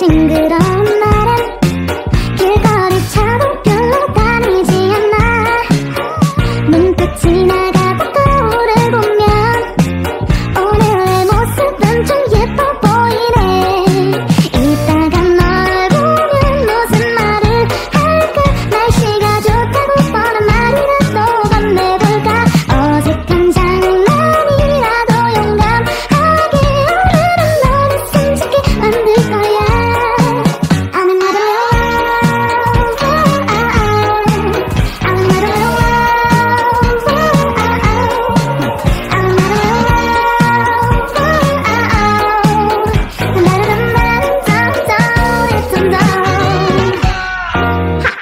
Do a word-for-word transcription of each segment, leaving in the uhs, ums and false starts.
싱그러운 날엔 길거리 차도 별로 다니지 않아. 문득 지나가다 거울을 보면 오늘의 모습은 좀 예뻐 보이네. 이따가 널 보면 무슨 말을 할까. 날씨가 좋다고 뻔한 말이라도 건네볼까. 어색한 장난이라도 용감하게 오늘은 너를 숨지게 만들 거야. I'm another love, I'm another love, I'm another love.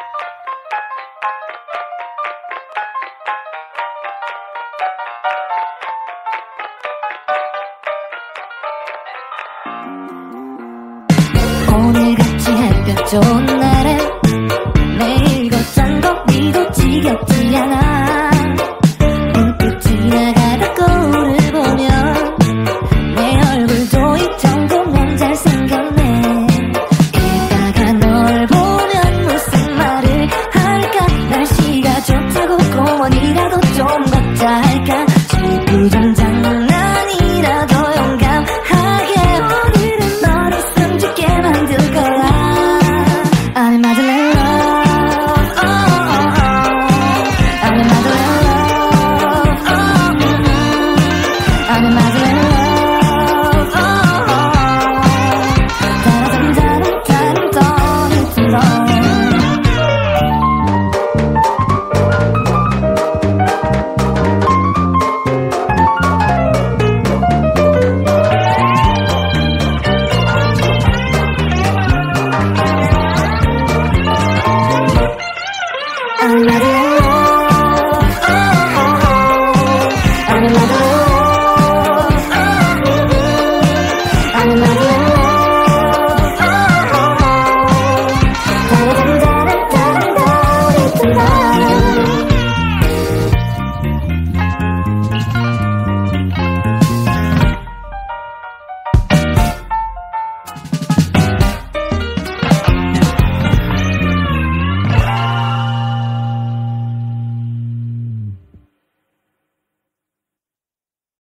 오늘같이 햇볕 좋은 날에 매일 걷던 거리도 지겹지 않아. 문득 지나가다 거울을 보면 내 얼굴도 이 정도면 잘생겼네. 이따가 널 보면 무슨 말을 할까. 날씨가 좋다고 공원이라도 좀 걷자 할까.